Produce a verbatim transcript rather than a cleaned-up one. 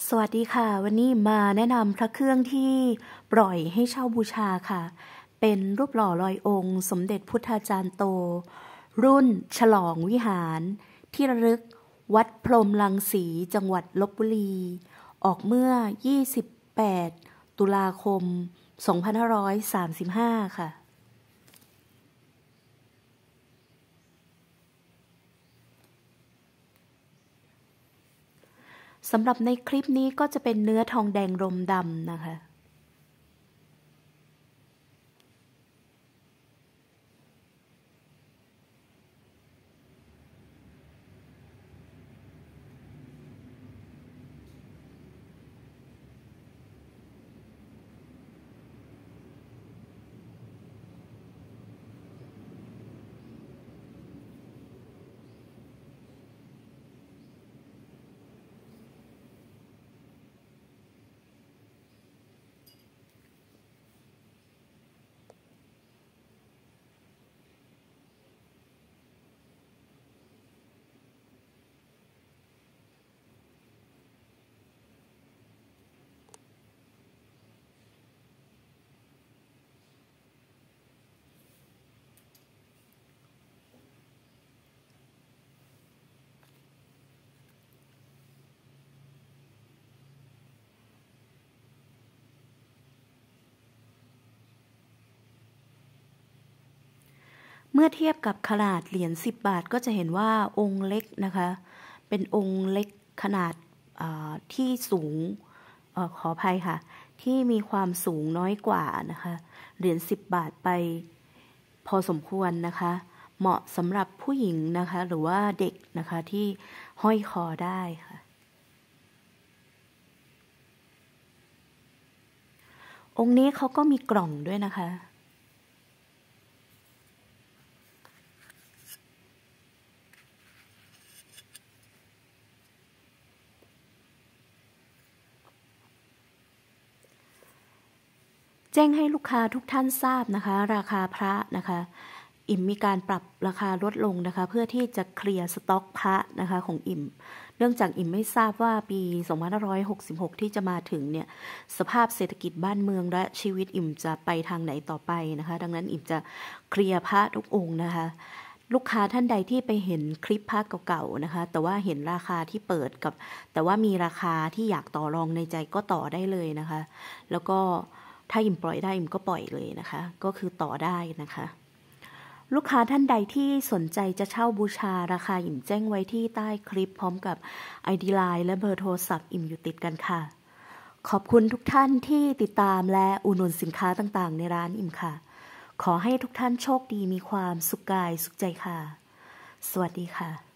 สวัสดีค่ะวันนี้มาแนะนำพระเครื่องที่ปล่อยให้เช่าบูชาค่ะเป็นรูปหล่อลอยองค์สมเด็จพุทธาจารย์โตรุ่นฉลองวิหารที่ระลึกวัดพรหมรังสีจังหวัดลพบุรีออกเมื่อยี่สิบแปดตุลาคมสองพันห้าร้อยสามสิบห้าค่ะสำหรับในคลิปนี้ก็จะเป็นเนื้อทองแดงรมดำนะคะเมื่อเทียบกับขนาดเหรียญสิบบาทก็จะเห็นว่าองค์เล็กนะคะเป็นองค์เล็กขนาดที่สูงออขออภัยค่ะที่มีความสูงน้อยกว่านะคะเหรียญสิบบาทไปพอสมควรนะคะเหมาะสำหรับผู้หญิงนะคะหรือว่าเด็กนะคะที่ห้อยคอได้ค่ะองค์นี้เขาก็มีกล่องด้วยนะคะแจ้งให้ลูกค้าทุกท่านทราบนะคะราคาพระนะคะอิ่มมีการปรับราคาลดลงนะคะเพื่อที่จะเคลียร์สต็อกพระนะคะของอิ่มเนื่องจากอิ่มไม่ทราบว่าปีสองพันห้าร้อยหกสิบหกที่จะมาถึงเนี่ยสภาพเศรษฐกิจบ้านเมืองและชีวิตอิ่มจะไปทางไหนต่อไปนะคะดังนั้นอิ่มจะเคลียร์พระทุกองค์นะคะลูกค้าท่านใดที่ไปเห็นคลิปพระเก่าๆนะคะแต่ว่าเห็นราคาที่เปิดกับแต่ว่ามีราคาที่อยากต่อรองในใจก็ต่อได้เลยนะคะแล้วก็ถ้าอิ่มปล่อยได้อิ่มก็ปล่อยเลยนะคะก็คือต่อได้นะคะลูกค้าท่านใดที่สนใจจะเช่าบูชาราคาอิ่มแจ้งไว้ที่ใต้คลิปพร้อมกับ ไอ ดี ไลน์ และเบอร์โทรศัพท์อิ่มอยู่ติดกันค่ะขอบคุณทุกท่านที่ติดตามและอุดหนุนสินค้าต่างๆในร้านอิ่มค่ะขอให้ทุกท่านโชคดีมีความสุขกายสุขใจค่ะสวัสดีค่ะ